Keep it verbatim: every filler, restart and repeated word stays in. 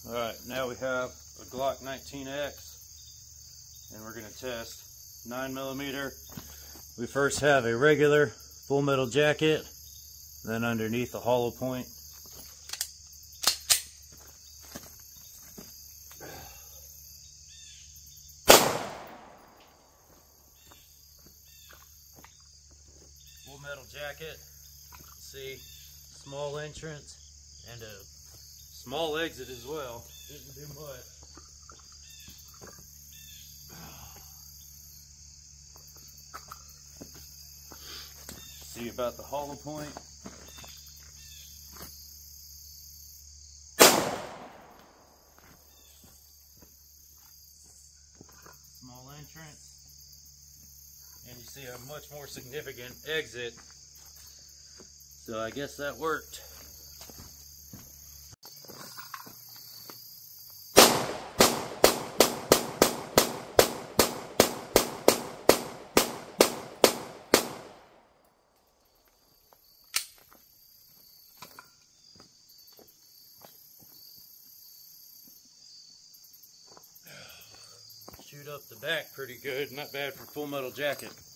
Alright, now we have a Glock nineteen X and we're going to test nine millimeter. We first have a regular full metal jacket, then underneath a hollow point. Full metal jacket, see, small entrance and a small exit as well. Didn't do much. See about the hollow point. Small entrance. And you see a much more significant exit. So I guess that worked. Shoot up the back pretty good, not bad for full metal jacket.